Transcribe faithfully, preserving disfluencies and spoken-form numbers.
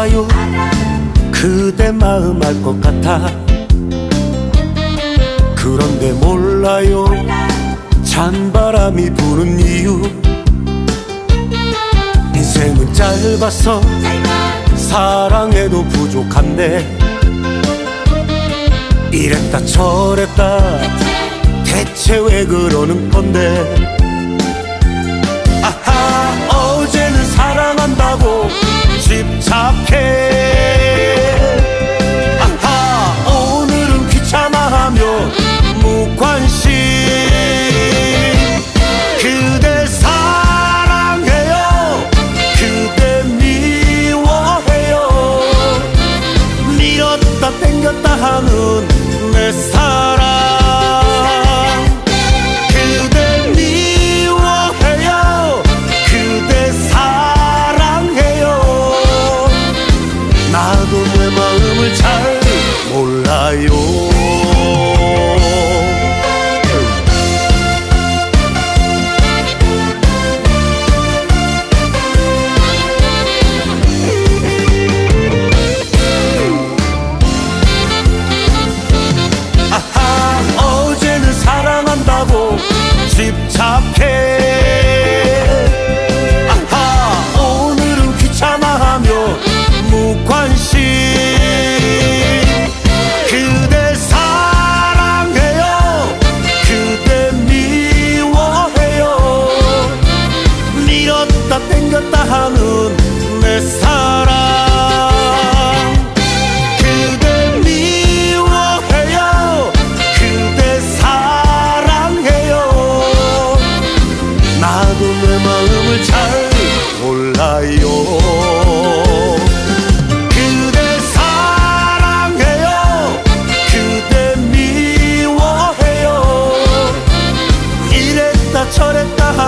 알아요. 그대 마음 알 것 같아. 그런데 몰라요. 찬바람이 부는 이유. 인생은 짧아서 사랑해도 부족한데 이랬다 저랬다 대체 왜 그러는 건데. 아하, 어제는 사랑한다고 집착해. 아하, 오늘은 귀찮아하며 무관심. 그대 사랑해요. 그대 미워해요. 밀었다 땡겼다 하는 내 사랑. 그대 미워해요. 그대 사랑해요. 나도 내 마음을 잘 몰라요. 집착해. 아하, 오늘은 귀찮아하며 무관심. 그대 사랑해요. 그대 미워해요. 밀었다 땡겼다 하는 내 사랑. 그대 미워해요. 그대 사랑해요. 나도 내 마음을 잘 몰라요. 그대 사랑해요. 그대 미워해요. 이랬다 저랬다